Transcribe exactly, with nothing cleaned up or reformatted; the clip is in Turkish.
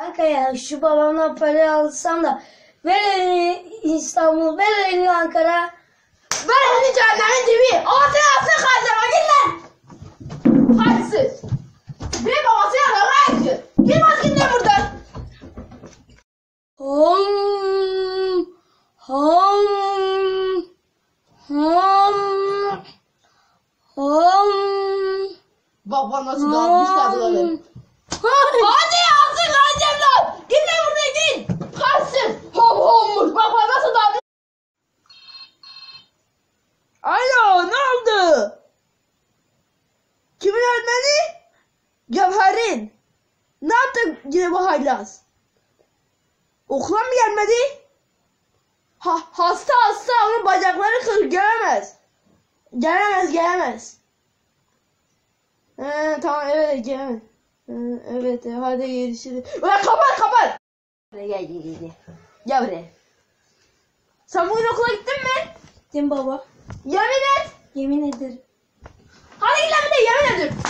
Kanka ya şu babamdan para alsam da ver elini İstanbul, ver elini Ankara. Ver elini cehennemin dibi. Ağzını alsın kaydırma git lan. Hadsiz. Bir babası yanına ayakıyor. Git bak git lan buradan. Hom, hom, hom, hom. Baba nasıl dağıtmış kadınları. Hadi alsın kaydırma lan. Git lan buradan git. Hadsiz. Hom hommuş. Baba nasıl dağıtmış. Alo ne oldu? Kimin öğretmeni? Cevher'in. Ne yaptın yine bu haylaz? Okula mı gelmedi? Ha, hasta hasta onun bacakları kırık gelemez. Gelemez gelemez. He, tamam evet gelemez. He, evet hadi görüşürüz. Ulan kapat kapat. Gel gel gel gel. Gel buraya. Sen bugün okula gittin mi? Gittim baba. Yemin et. Yemin ederim. Hadi gel bir de yemin ederim.